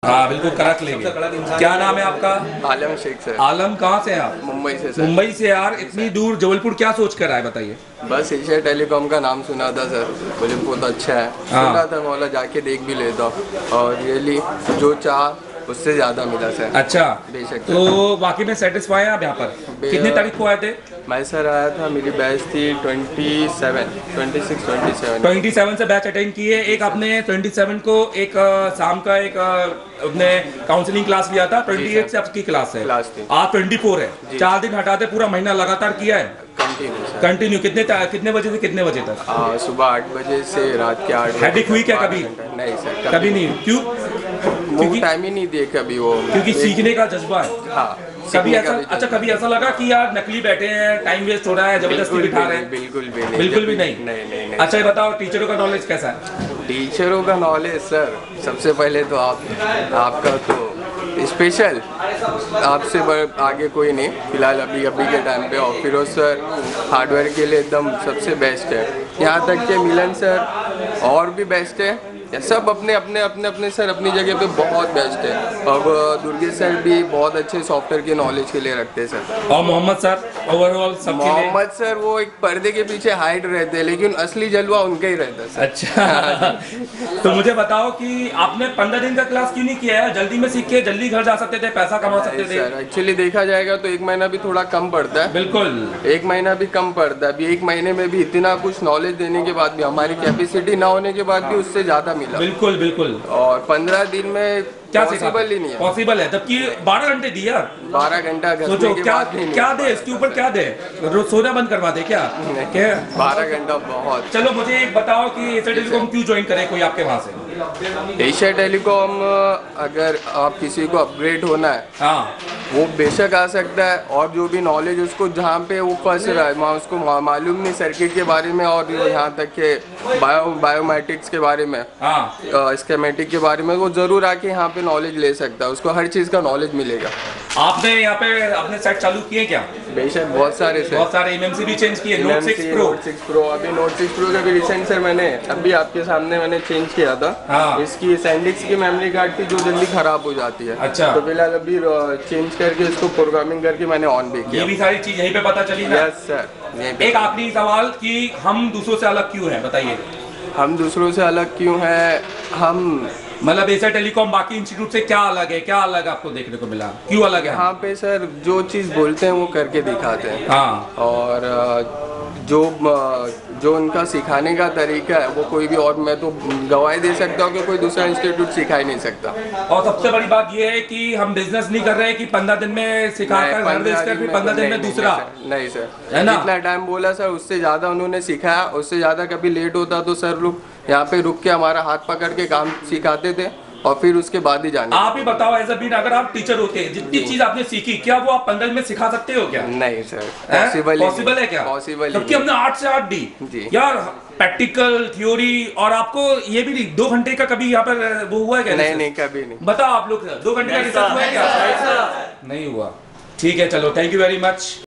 हाँ बिल्कुल कड़क लेंगे। क्या नाम है आपका? आलम शेख सर। आलम, कहाँ से हैं आप? मुंबई से सर। मुंबई से यार, इतनी दूर जबलपुर क्या सोच कर आए बताइए? बस एशिया टेलीकॉम का नाम सुना था सर, बोले बहुत अच्छा है, हाँ। सुना था, मौला जाके देख भी लेता हूँ और रियली जो चाह उससे ज़्यादा मिला सर। अच्छा, बेशक। तो वाकई में सेटिस्फाई हैं आप यहाँ पर? कितनी तारीख को आए थे? मैं सर आया था, मेरी बैच थी 27 27 से बैच अटेंड किए। एक आपने 27 को एक शाम का एक अपने काउंसलिंग क्लास लिया था। 28 से आपकी क्लास है, क्लास थी। आज 24 है। 4 दिन हटाते पूरा महीना लगातार किया है कंटिन्यू सर। कंटिन्यू। कितने बजे से कितने बजे तक? सुबह 8 बजे से रात के 8 बजे। हेडेक हुई क्या कभी? नहीं सर, कभी नहीं। क्यों? वो टाइम ही नहीं दिए कभी वो, क्योंकि सीखने का जज्बा है। हाँ। कभी ऐसा, अच्छा कभी ऐसा लगा कि यार नकली बैठे हैं, टाइम वेस्ट हो रहा है, जबरदस्ती बिठा रहे हैं? बिल्कुल भी नहीं, बिल्कुल भी नहीं। नहीं। अच्छा ये बताओ, टीचरों का नॉलेज कैसा है? टीचरों का नॉलेज सर, सबसे पहले तो आपका तो स्पेशल, आपसे आगे कोई नहीं फिलहाल अभी के टाइम पे। और फिरोज सर हार्डवेयर के लिए एकदम सबसे बेस्ट है। यहाँ तक कि मिलन सर और भी बेस्ट है। सब अपने सर अपनी जगह पे बहुत बेस्ट है। अब दुर्गेश सर भी बहुत अच्छे सॉफ्टवेयर के नॉलेज के लिए रखते हैं सर। और मोहम्मद सर ओवरऑल सबके लिए? मोहम्मद सर वो एक पर्दे के पीछे हाइड रहते हैं, लेकिन असली जलवा उनका ही रहता है सर। अच्छा तो मुझे बताओ कि आपने 15 दिन का क्लास क्यों नहीं किया है? जल्दी में सीख के जल्दी घर जा सकते थे, पैसा कमा सकते थे। सर एक्चुअली देखा जाएगा तो 1 महीना भी थोड़ा कम पड़ता है। बिल्कुल 1 महीना भी कम पड़ता है। अभी 1 महीने में भी इतना कुछ नॉलेज देने के बाद भी, हमारी कैपेसिटी ना होने के बाद भी उससे ज़्यादा मिला। बिल्कुल बिल्कुल। और 15 दिन में क्या पॉसिबल ही नहीं है। पॉसिबल है, जबकि 12 घंटे दिया। 12 घंटा सोचो क्या दे इसके ऊपर, क्या दे? रोज सोना बंद करवा दे क्या? 12 घंटा बहुत। चलो मुझे एक बताओ कि एशिया टेलीकॉम क्यों ज्वाइन करे कोई आपके वहाँ से? एशिया टेलीकॉम अगर आप किसी को अपग्रेड होना है, हाँ वो बेशक आ सकता है। और जो भी नॉलेज उसको जहाँ पे वो फंस रहा है, उसको मालूम नहीं सर्किट के बारे में और यहाँ तक के बायोमेट्रिक्स के बारे में, हाँ स्कीमेटिक के बारे में, वो ज़रूर आके यहाँ पे नॉलेज ले सकता है। उसको हर चीज़ का नॉलेज मिलेगा। आपने यहाँ पे अपने सेट चालू किए क्या? बेशक बहुत सारे एमएमसी भी चेंज किए। नोट 6 प्रो अभी नोट 6 प्रो का भी रिसेंट सर मैंने अभी आपके सामने मैंने चेंज किया था। हाँ। इसकी सैंडिक्स की मेमोरी कार्ड थी जो जल्दी खराब हो जाती है। अच्छा। तो फिलहाल अभी चेंज करके इसको प्रोग्रामिंग करके मैंने ऑन भी किया। ये भी सारी चीज यहीं पे पता चली ना? Yes sir. एक आखिरी सवाल कि हम दूसरों से अलग क्यों हैं, बताइए? हम दूसरों से अलग क्यों हैं? हम मतलब एशिया टेलीकॉम बाकी इंस्टीट्यूट से क्या अलग है? क्या अलग आपको देखने को मिला? क्यों अलग है? यहाँ पे सर जो चीज़ बोलते हैं वो करके दिखाते हैं। हाँ। और जो उनका सिखाने का तरीका है वो कोई भी, और मैं तो गवाही दे सकता हूँ कि कोई दूसरा इंस्टीट्यूट सिखा ही नहीं सकता। और सबसे बड़ी बात ये है कि हम बिजनेस नहीं कर रहे हैं कि 15 दिन में सिखाकर घर भेजकर फिर 15 दिन में दूसरा। नहीं सर, है ना? जितना टाइम बोला सर उससे ज़्यादा उन्होंने सिखाया। उससे ज़्यादा कभी लेट होता तो सर लोग यहाँ पे रुक के हमारा हाथ पकड़ के काम सिखाते थे और फिर उसके बाद ही जाने। आप ही बताओ एज अ बीन, अगर आप टीचर होते जितनी चीज आपने सीखी, क्या वो आप 15 दिन में सिखा सकते हो क्या? नहीं सर, पॉसिबल है क्या? पॉसिबल, जबकि हमने 8 से 8 दी जी यार, प्रैक्टिकल थ्योरी। और आपको ये भी नहीं 2 घंटे का कभी यहाँ पर वो हुआ है क्या? नहीं कभी नहीं। बताओ आप लोग 2 घंटे का रिसर्च हुआ है क्या? नहीं हुआ। ठीक है चलो, थैंक यू वेरी मच।